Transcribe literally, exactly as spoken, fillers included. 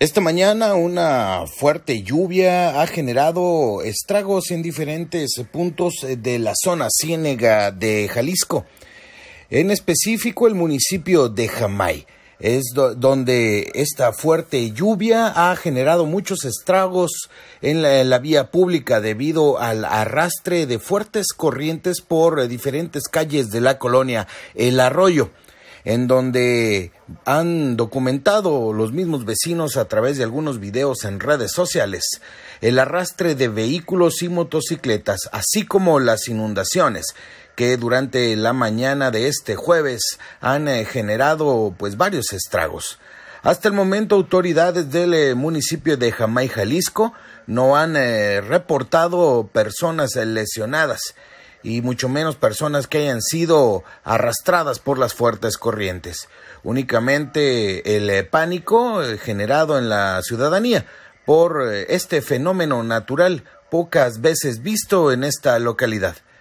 Esta mañana una fuerte lluvia ha generado estragos en diferentes puntos de la zona ciénega de Jalisco. En específico, el municipio de Jamay es do- donde esta fuerte lluvia ha generado muchos estragos en la, en la vía pública debido al arrastre de fuertes corrientes por diferentes calles de la colonia El Arroyo, en donde han documentado los mismos vecinos a través de algunos videos en redes sociales el arrastre de vehículos y motocicletas, así como las inundaciones que durante la mañana de este jueves han eh, generado pues varios estragos. Hasta el momento, autoridades del eh, municipio de Jamay, Jalisco, no han eh, reportado personas eh, lesionadas y mucho menos personas que hayan sido arrastradas por las fuertes corrientes. Únicamente el eh, pánico eh, generado en la ciudadanía por eh, este fenómeno natural pocas veces visto en esta localidad.